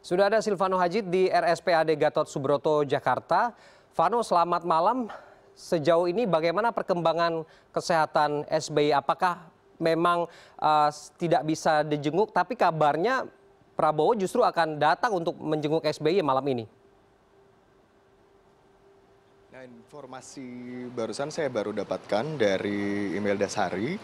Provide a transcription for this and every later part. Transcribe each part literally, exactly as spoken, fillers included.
Sudah ada Silvano Hajid di R S P A D Gatot Subroto, Jakarta. Vano, selamat malam. Sejauh ini bagaimana perkembangan kesehatan S B Y? Apakah memang uh, tidak bisa dijenguk, tapi kabarnya Prabowo justru akan datang untuk menjenguk S B Y malam ini? Nah, informasi barusan saya baru dapatkan dari Imelda Sari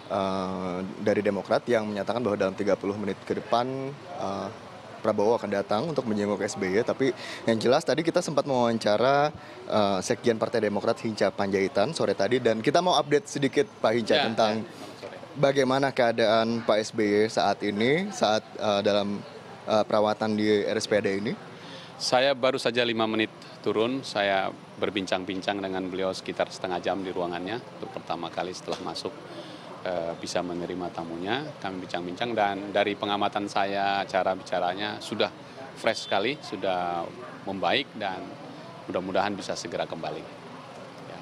uh, dari Demokrat yang menyatakan bahwa dalam tiga puluh menit ke depan uh, Prabowo akan datang untuk menjenguk S B Y. Tapi yang jelas tadi kita sempat mewawancara uh, Sekjen Partai Demokrat Hinca Panjaitan sore tadi, dan kita mau update sedikit Pak Hinca ya, tentang ya. Bagaimana keadaan Pak S B Y saat ini, saat uh, dalam uh, perawatan di R S P A D ini. Saya baru saja lima menit turun, saya berbincang-bincang dengan beliau sekitar setengah jam di ruangannya untuk pertama kali setelah masuk bisa menerima tamunya. Kami bincang-bincang dan dari pengamatan saya cara bicaranya sudah fresh sekali, sudah membaik dan mudah-mudahan bisa segera kembali. Ya.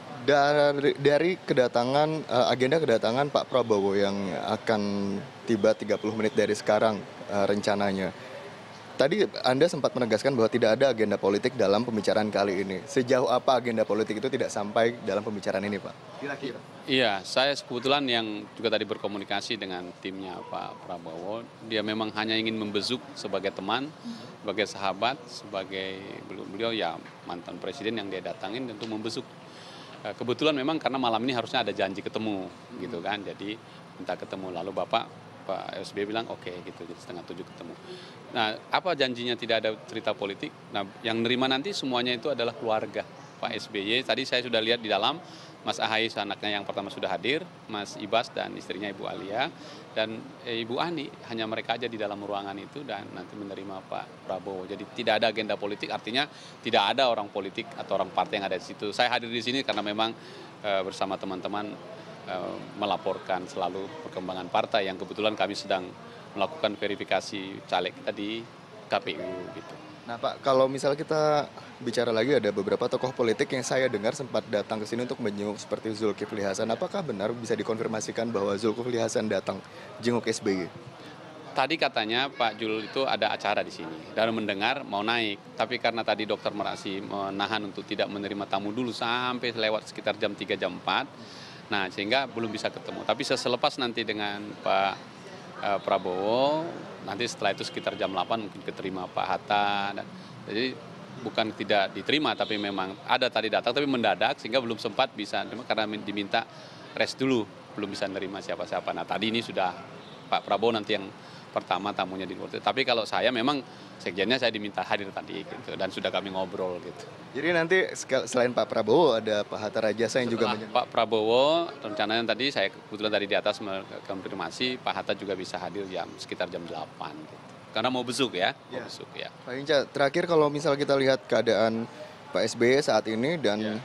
Dari, dari kedatangan agenda kedatangan Pak Prabowo yang akan tiba tiga puluh menit dari sekarang rencananya. Tadi Anda sempat menegaskan bahwa tidak ada agenda politik dalam pembicaraan kali ini. Sejauh apa agenda politik itu tidak sampai dalam pembicaraan ini, Pak? Kira-kira. Iya, saya kebetulan yang juga tadi berkomunikasi dengan timnya Pak Prabowo. Dia memang hanya ingin membesuk sebagai teman, sebagai sahabat, sebagai beliau ya mantan presiden yang dia datangin untuk membesuk. Kebetulan memang karena malam ini harusnya ada janji ketemu, gitu kan. Jadi minta ketemu, lalu Bapak Pak S B Y bilang oke okay, gitu, jadi setengah tujuh ketemu. Nah, apa janjinya tidak ada cerita politik? Nah, yang nerima nanti semuanya itu adalah keluarga Pak S B Y. Tadi saya sudah lihat di dalam, Mas Ahaye anaknya yang pertama sudah hadir, Mas Ibas dan istrinya Ibu Alia, dan eh, Ibu Ani, hanya mereka aja di dalam ruangan itu dan nanti menerima Pak Prabowo. Jadi tidak ada agenda politik, artinya tidak ada orang politik atau orang partai yang ada di situ. Saya hadir di sini karena memang eh, bersama teman-teman melaporkan selalu perkembangan partai yang kebetulan kami sedang melakukan verifikasi caleg kita di K P U gitu. Nah Pak, kalau misalnya kita bicara lagi, ada beberapa tokoh politik yang saya dengar sempat datang ke sini untuk menjenguk seperti Zulkifli Hasan. Apakah benar bisa dikonfirmasikan bahwa Zulkifli Hasan datang jenguk S B Y? Tadi katanya Pak Jul itu ada acara di sini dan mendengar mau naik, tapi karena tadi dokter Merasi menahan untuk tidak menerima tamu dulu sampai lewat sekitar jam tiga jam empat. Nah, sehingga belum bisa ketemu. Tapi selepas nanti dengan Pak uh, Prabowo, nanti setelah itu sekitar jam delapan mungkin keterima Pak Hatta. Dan, jadi bukan tidak diterima, tapi memang ada tadi datang, tapi mendadak sehingga belum sempat bisa, karena diminta rest dulu, belum bisa nerima siapa-siapa. Nah, tadi ini sudah Pak Prabowo nanti yang pertama tamunya di luar. Tapi kalau saya memang sekjennya saya diminta hadir tadi gitu, dan sudah kami ngobrol gitu. Jadi nanti selain Pak Prabowo ada Pak Hatta Rajasa yang juga menjadi... Pak Prabowo rencananya tadi saya kebetulan tadi di atas mengkonfirmasi Pak Hatta juga bisa hadir jam sekitar jam delapan gitu. Karena mau besuk ya, mau ya. besuk ya. Pak Hinca, terakhir kalau misal kita lihat keadaan Pak S B Y saat ini dan ya.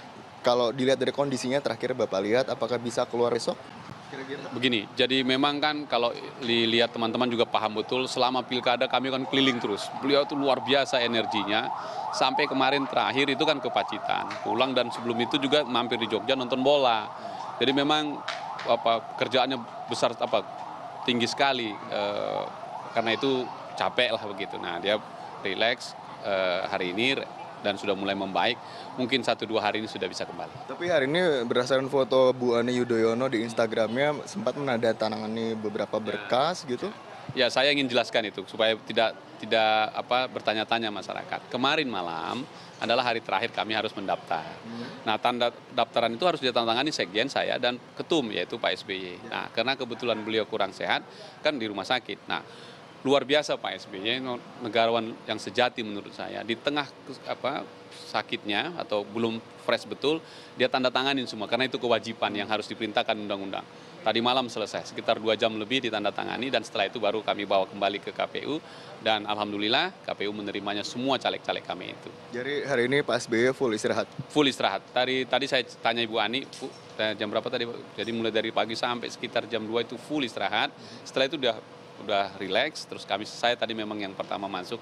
Kalau dilihat dari kondisinya terakhir Bapak lihat apakah bisa keluar besok? Kira-kira. Begini, jadi memang kan kalau dilihat teman-teman juga paham betul, selama pilkada kami kan keliling terus. Beliau itu luar biasa energinya, sampai kemarin terakhir itu kan ke Pacitan, pulang dan sebelum itu juga mampir di Jogja nonton bola. Jadi memang apa kerjaannya besar apa tinggi sekali, e, karena itu capek lah begitu. Nah dia relax e, hari ini dan sudah mulai membaik, mungkin satu dua hari ini sudah bisa kembali. Tapi hari ini berdasarkan foto Bu Ani Yudhoyono di Instagramnya sempat menandatangani beberapa berkas ya, gitu. Ya saya ingin jelaskan itu supaya tidak tidak apa bertanya-tanya masyarakat. Kemarin malam adalah hari terakhir kami harus mendaftar. Hmm. Nah tanda daftaran itu harus ditandatangani sekjen saya dan ketum yaitu Pak S B Y. Ya. Nah karena kebetulan beliau kurang sehat kan di rumah sakit. Nah luar biasa Pak S B Y, negarawan yang sejati menurut saya. Di tengah apa sakitnya atau belum fresh betul, dia tanda tanganin semua karena itu kewajiban yang harus diperintahkan undang-undang. Tadi malam selesai, sekitar dua jam lebih ditandatangani dan setelah itu baru kami bawa kembali ke K P U dan alhamdulillah K P U menerimanya semua caleg-caleg kami itu. Jadi hari ini Pak S B Y full istirahat? Full istirahat. Tadi tadi saya tanya Ibu Ani, jam berapa tadi? Jadi mulai dari pagi sampai sekitar jam dua itu full istirahat. Setelah itu udah udah relax, terus kami saya tadi memang yang pertama masuk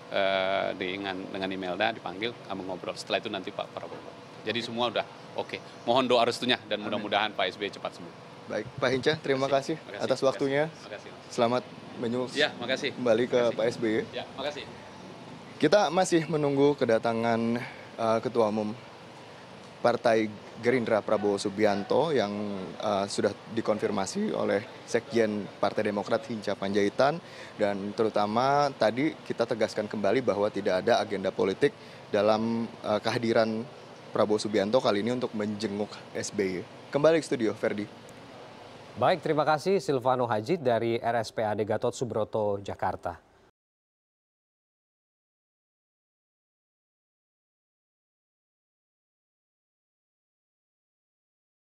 uh, dengan dengan Imelda dipanggil, kami ngobrol. Setelah itu nanti Pak Prabowo. Jadi semua udah oke. Okay. Mohon doa restunya dan mudah-mudahan Pak S B Y cepat sembuh. Baik, Pak Hinca, terima kasih, terima kasih atas waktunya. Terima kasih. Selamat Menyul Ya, makasih. kembali ke Makasih. Pak S B Y. Ya, makasih. Kita masih menunggu kedatangan uh, Ketua Umum Partai Gerindra Prabowo Subianto yang uh, sudah dikonfirmasi oleh Sekjen Partai Demokrat Hinca Panjaitan, dan terutama tadi kita tegaskan kembali bahwa tidak ada agenda politik dalam uh, kehadiran Prabowo Subianto kali ini untuk menjenguk S B Y. Kembali ke studio, Ferdi. Baik, terima kasih Silvano Hajid dari R S P A D Gatot Subroto, Jakarta.